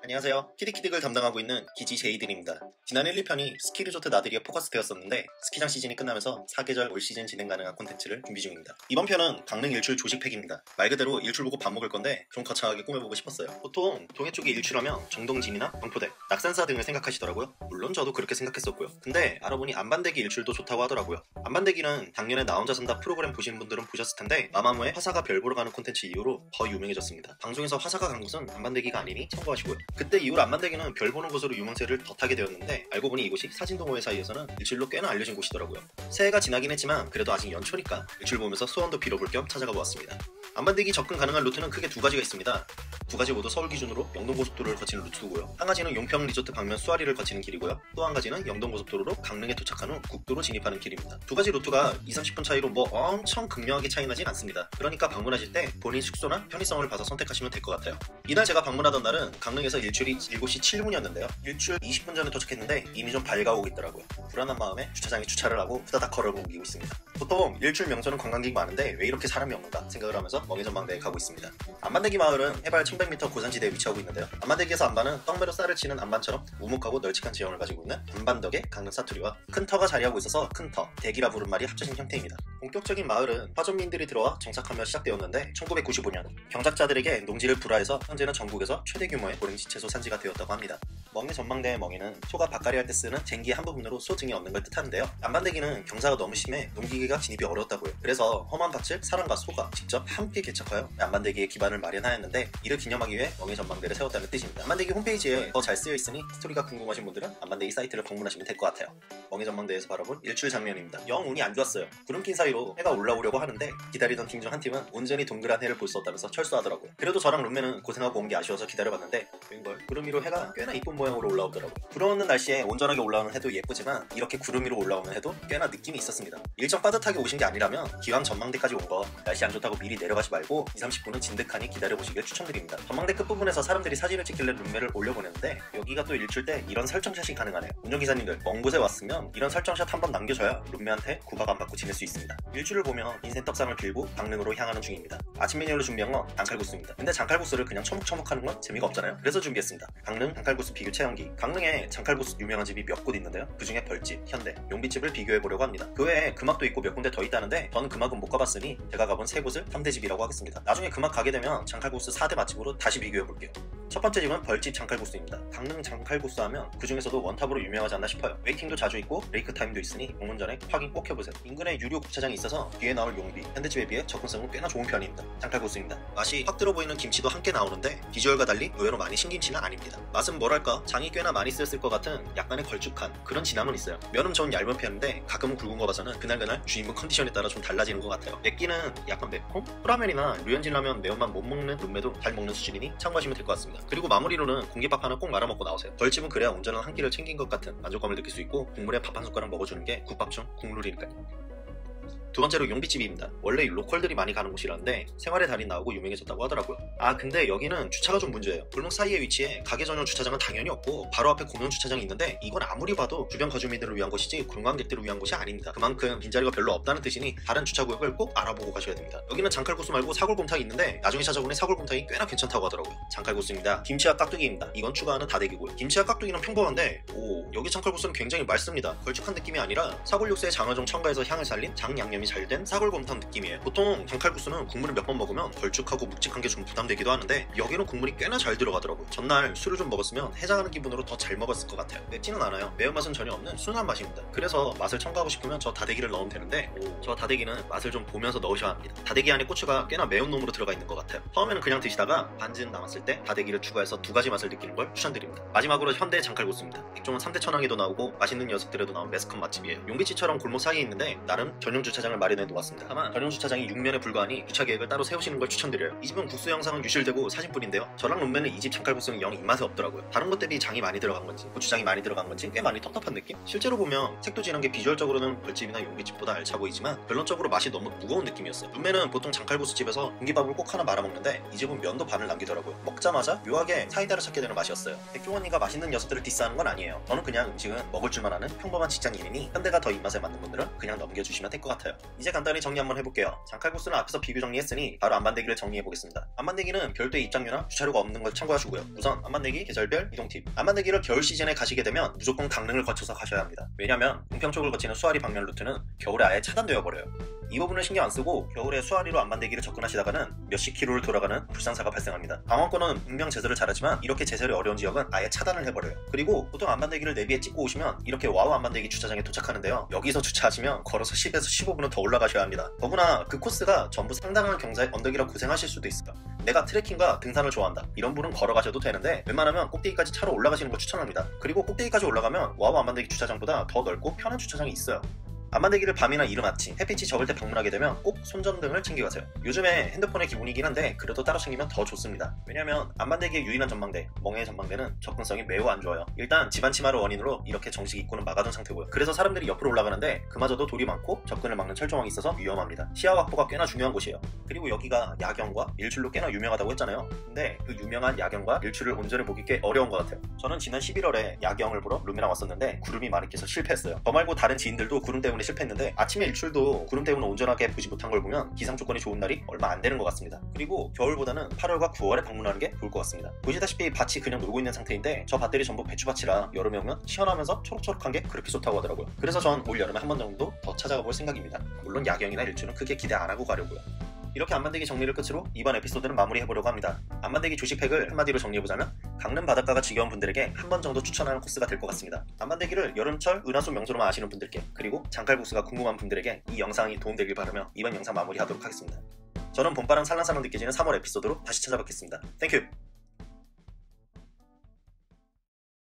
안녕하세요. 키득키득을 담당하고 있는 기지 제이들입니다. 지난 1, 2편이 스키 리조트 나들이에 포커스 되었었는데 스키장 시즌이 끝나면서 사계절 올 시즌 진행 가능한 콘텐츠를 준비 중입니다. 이번 편은 강릉 일출 조식팩입니다. 말 그대로 일출 보고 밥 먹을 건데 좀 거창하게 꾸며보고 싶었어요. 보통 동해 쪽에 일출하면 정동진이나 경포대, 낙산사 등을 생각하시더라고요. 물론 저도 그렇게 생각했었고요. 근데 알아보니 안반대기 일출도 좋다고 하더라고요. 안반대기는 작년에 나 혼자 산다 프로그램 보신 분들은 보셨을 텐데 마마무의 화사가 별 보러 가는 콘텐츠 이후로 더 유명해졌습니다. 방송에서 화사가 간 곳은 안반대기가 아니니 참고하시고요. 그때 이후로 안반대기는 별 보는 곳으로 유명세를 더 타게 되었는데 알고 보니 이곳이 사진동호회 사이에서는 일출로 꽤나 알려진 곳이더라고요. 새해가 지나긴 했지만 그래도 아직 연초니까 일출 보면서 소원도 빌어볼 겸 찾아가 보았습니다. 안반대기 접근 가능한 루트는 크게 두 가지가 있습니다. 두 가지 모두 서울 기준으로 영동고속도로를 거치는 루트고요. 한 가지는 용평 리조트 방면 수아리를 거치는 길이고요. 또 한 가지는 영동고속도로로 강릉에 도착한 후 국도로 진입하는 길입니다. 두 가지 루트가 20-30분 차이로 뭐 엄청 극명하게 차이나진 않습니다. 그러니까 방문하실 때 본인 숙소나 편의성을 봐서 선택하시면 될 것 같아요. 이날 제가 방문하던 날은 강릉에서 일출이 7시 7분이었는데요. 일출 20분 전에 도착했는데 이미 좀 밝아오고 있더라고요. 불안한 마음에 주차장에 주차를 하고 후다닥 걸어옮기고 있습니다. 보통 일출 명소는 관광객이 많은데 왜 이렇게 사람이 없는가 생각을 하면서 멍해전망대에 가고 있습니다. 안반대기 마을은 해발 1100m 고산지대에 위치하고 있는데요. 안반대기에서 안반은 떡매로 쌀을 치는 안반처럼 우묵하고 널찍한 지형을 가지고 있는 안반덕의 강릉 사투리와 큰 터가 자리하고 있어서 큰 터, 대기라 부른 말이 합쳐진 형태입니다. 본격적인 마을은 화전민들이 들어와 정착하며 시작되었는데 1995년 경작자들에게 농지를 불화해서 현재는 전국에서 최대 규모의 오렌지 채소 산지가 되었다고 합니다. 멍해 전망대의 멍해는 소가 밭갈이 할 때 쓰는 쟁기의 한 부분으로 소 등이 얻는 걸 뜻하는데요. 안반대기는 경사가 너무 심해 농기계가 진입이 어렵다고요. 그래서 험한 밭을 사람과 소가 직접 함께 개척하여 안반대기의 기반을 마련하였는데 이를 기념하기 위해 멍해 전망대를 세웠다는 뜻입니다. 안반대기 홈페이지에 더 잘 쓰여 있으니 스토리가 궁금하신 분들은 안반대기 사이트를 방문하시면 될 것 같아요. 멍해 전망대에서 바라본 일출 장면입니다. 영 운이 안 좋았어요. 구름 낀 사이로 해가 올라오려고 하는데 기다리던 팀 중 한 팀은 온전히 동그란 해를 볼 수 없다면서 철수하더라고요. 그래도 저랑 룸메는 고생하고 온 게 아쉬워서 기다려봤는데 웬걸 구름 위로 해가 꽤나 이쁜 모양으로 올라오더라고요. 불어오는 날씨에 온전하게 올라오는 해도 예쁘지만 이렇게 구름 위로 올라오는 해도 꽤나 느낌이 있었습니다. 일정 빠듯하게 오신 게 아니라면 기왕 전망대까지 온 거 날씨 안 좋다고 미리 내려가지 말고 20-30분은 진득하니 기다려보시길 추천드립니다. 전망대 끝부분에서 사람들이 사진을 찍길래 룸메를 올려보냈는데 여기가 또 일출 때 이런 설정샷이 가능하네요. 운전기사님들 먼 곳에 왔으면 이런 설정샷 한번 남겨줘야 룸메한테 구박 안 받고 지낼 수 있습니다. 일출을 보며 인생 떡상을 빌고 강릉으로 향하는 중입니다. 아침 메뉴로 준비한 건 장칼국수입니다. 근데 장칼국수를 그냥 처묵처묵하는 건 재미가 없잖아요. 그래서 준비했습니다. 강릉 장칼국수 비교 체험기. 강릉에 장칼국수 유명한 집이 몇 곳 있는데요. 그 중에 별집, 현대, 용비집을 비교해보려고 합니다. 그 외에 금악도 있고 몇 군데 더 있다는데 저는 금악은 못 가봤으니 제가 가본 세 곳을 3대 집이라고 하겠습니다. 나중에 금악 가게 되면 장칼국수 4대 맛집으로 다시 비교해볼게요. 첫 번째 집은 벌집 장칼국수입니다. 강릉 장칼국수 하면 그 중에서도 원탑으로 유명하지 않나 싶어요. 웨이팅도 자주 있고 브레이크 타임도 있으니 방문 전에 확인 꼭 해보세요. 인근에 유료 주차장이 있어서 뒤에 나올 용비, 현대집에 비해 접근성은 꽤나 좋은 편입니다. 장칼국수입니다. 맛이 확 들어 보이는 김치도 함께 나오는데 비주얼과 달리 의외로 많이 신김치는 아닙니다. 맛은 뭐랄까 장이 꽤나 많이 쓰였을 것 같은 약간의 걸쭉한 그런 진함은 있어요. 면은 좀 얇은 편인데 가끔은 굵은 거 봐서는 그날그날 주인분 컨디션에 따라 좀 달라지는 것 같아요. 맵기는 약간 매콤? 후라면이나 류현진라면 매운맛 못 먹는 룸메도 잘 먹는 수준이니 참고하시면 될 것 같습니다. 그리고 마무리로는 공깃밥 하나 꼭 말아먹고 나오세요. 벌집은 그래야 온전한 한 끼를 챙긴 것 같은 만족감을 느낄 수 있고 국물에 밥 한 숟가락 먹어주는 게 국밥 중 국룰이니까요. 두 번째로 용비집입니다. 원래 로컬들이 많이 가는 곳이라는데 생활의 달인 나오고 유명해졌다고 하더라고요. 아 근데 여기는 주차가 좀 문제예요. 골목 사이에 위치해 가게 전용 주차장은 당연히 없고 바로 앞에 공용 주차장이 있는데 이건 아무리 봐도 주변 거주민들을 위한 곳이지 관광객들을 위한 곳이 아닙니다. 그만큼 빈자리가 별로 없다는 뜻이니 다른 주차구역을 꼭 알아보고 가셔야 됩니다. 여기는 장칼국수 말고 사골곰탕이 있는데 나중에 찾아보니 사골곰탕이 꽤나 괜찮다고 하더라고요. 장칼국수입니다. 김치와 깍두기입니다. 이건 추가하는 다대기고요. 김치와 깍두기는 평범한데 여기 장칼국수는 굉장히 맛있습니다. 걸쭉한 느낌이 아니라 사골 육수에 장어종 첨가해서 향을 살린 장양념이 잘 된 사골곰탕 느낌이에요. 보통 장칼국수는 국물을 몇 번 먹으면 걸쭉하고 묵직한 게 좀 부담되기도 하는데 여기는 국물이 꽤나 잘 들어가더라고요. 전날 술을 좀 먹었으면 해장하는 기분으로 더 잘 먹었을 것 같아요. 맵지는 않아요. 매운맛은 전혀 없는 순한 맛입니다. 그래서 맛을 첨가하고 싶으면 저 다대기를 넣으면 되는데 저 다대기는 맛을 좀 보면서 넣으셔야 합니다. 다대기 안에 고추가 꽤나 매운 놈으로 들어가 있는 것 같아요. 처음에는 그냥 드시다가 반쯤 남았을 때 다대기를 추가해서 두 가지 맛을 느끼는 걸 추천드립니다. 마지막으로 현대 장칼국수입니다. 액종은 3대 천왕에도 나오고 맛있는 녀석들에도 나온 매스컴 맛집이에요. 용비치처럼 골목 사이에 있는데 나름 전용 주차장을 마련해 놓았습니다. 다만 전용 주차장이 6면에 불과하니 주차 계획을 따로 세우시는 걸 추천드려요. 이 집은 국수 영상은 유실되고 사진뿐인데요. 저랑 룸메는 이 집 장칼국수는 영 입맛에 없더라고요. 다른 것 대비 장이 많이 들어간 건지 고추장이 많이 들어간 건지 꽤 많이 텁텁한 느낌? 실제로 보면 색도 진한 게 비주얼적으로는 벌집이나 용비집보다 알차 보이지만 결론적으로 맛이 너무 무거운 느낌이었어요. 룸메는 보통 장칼국수 집에서 공깃밥을 꼭 하나 말아먹는데 이 집은 면도 반을 남기더라고요. 먹자마자 묘하게 사이다를 찾게 되는 맛이었어요. 백종원 언니가 맛있는 녀석들을 디스하는 건 아니에요. 저는 그냥 음식은 먹을 줄만 아는 평범한 직장인이니 현대가 더 입맛에 맞는 분들은 그냥 넘겨주시면 될 것 같아요. 있습니다. 이제 간단히 정리 한번 해볼게요. 장칼국수는 앞에서 비교 정리했으니 바로 안반대기를 정리해보겠습니다. 안반대기는 별도의 입장료나 주차료가 없는 걸 참고하시고요. 우선 안반대기 계절별 이동 팁. 안반대기를 겨울 시즌에 가시게 되면 무조건 강릉을 거쳐서 가셔야 합니다. 왜냐면 은평 쪽을 거치는 수아리 방면 루트는 겨울에 아예 차단되어 버려요. 이 부분을 신경 안 쓰고 겨울에 수아리로 안반대기를 접근하시다가는 몇십 킬로를 돌아가는 불상사가 발생합니다. 강원권은 분명 제설을 잘하지만 이렇게 제설이 어려운 지역은 아예 차단을 해버려요. 그리고 보통 안반대기를 내비에 찍고 오시면 이렇게 와우 안반대기 주차장에 도착하는데요. 여기서 주차하시면 걸어서 10에서 15분은 더 올라가셔야 합니다. 더구나 그 코스가 전부 상당한 경사의 언덕이라 고생하실 수도 있어요. 내가 트레킹과 등산을 좋아한다 이런 분은 걸어가셔도 되는데 웬만하면 꼭대기까지 차로 올라가시는 걸 추천합니다. 그리고 꼭대기까지 올라가면 와우 안반대기 주차장보다 더 넓고 편한 주차장이 있어요. 안반대기를 밤이나 이른 아침 햇빛이 적을 때 방문하게 되면 꼭 손전등을 챙겨가세요. 요즘에 핸드폰의 기본이긴 한데 그래도 따로 챙기면 더 좋습니다. 왜냐면 안반대기의 유일한 전망대 멍해의 전망대는 접근성이 매우 안 좋아요. 일단 집안 침하를 원인으로 이렇게 정식 입구는 막아둔 상태고요. 그래서 사람들이 옆으로 올라가는데 그마저도 돌이 많고 접근을 막는 철조망이 있어서 위험합니다. 시야 확보가 꽤나 중요한 곳이에요. 그리고 여기가 야경과 일출로 꽤나 유명하다고 했잖아요. 근데 그 유명한 야경과 일출을 온전히 보기 꽤 어려운 것 같아요. 저는 지난 11월에 야경을 보러 룸이랑 왔었는데 구름이 많이 껴서 실패했어요. 저 말고 다른 지인들도 구름 때문에 실패했는데 아침에 일출도 구름 때문에 온전하게 보지 못한 걸 보면 기상 조건이 좋은 날이 얼마 안 되는 것 같습니다. 그리고 겨울보다는 8월과 9월에 방문하는 게 좋을 것 같습니다. 보시다시피 밭이 그냥 놀고 있는 상태인데 저 밭들이 전부 배추밭이라 여름에 오면 시원하면서 초록초록한 게 그렇게 좋다고 하더라고요. 그래서 전 올 여름에 한 번 정도 더 찾아가 볼 생각입니다. 물론 야경이나 일출은 크게 기대 안 하고 가려고요. 이렇게 안반대기 정리를 끝으로 이번 에피소드는 마무리해보려고 합니다. 안반대기 조식팩을 한마디로 정리해보자면 강릉 바닷가가 지겨운 분들에게 한 번 정도 추천하는 코스가 될 것 같습니다. 안반대기를 여름철 은하수 명소로만 아시는 분들께 그리고 장칼국수가 궁금한 분들에게 이 영상이 도움되길 바라며 이번 영상 마무리하도록 하겠습니다. 저는 봄바람 살랑살랑 느껴지는 3월 에피소드로 다시 찾아뵙겠습니다. 땡큐!